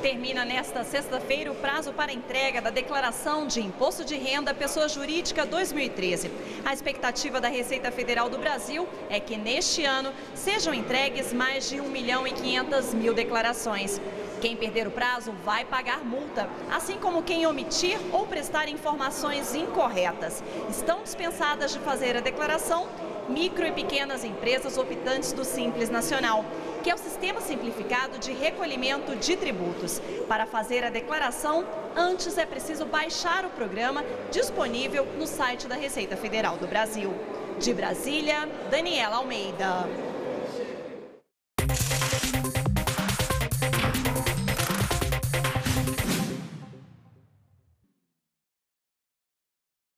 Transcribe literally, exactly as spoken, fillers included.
Termina nesta sexta-feira o prazo para entrega da declaração de Imposto de Renda Pessoa Jurídica dois mil e treze. A expectativa da Receita Federal do Brasil é que neste ano sejam entregues mais de um milhão e quinhentas mil declarações. Quem perder o prazo vai pagar multa, assim como quem omitir ou prestar informações incorretas. Estão dispensadas de fazer a declaração micro e pequenas empresas optantes do Simples Nacional, que é o sistema simplificado de recolhimento de tributos. Para fazer a declaração, antes é preciso baixar o programa disponível no site da Receita Federal do Brasil. De Brasília, Daniela Almeida.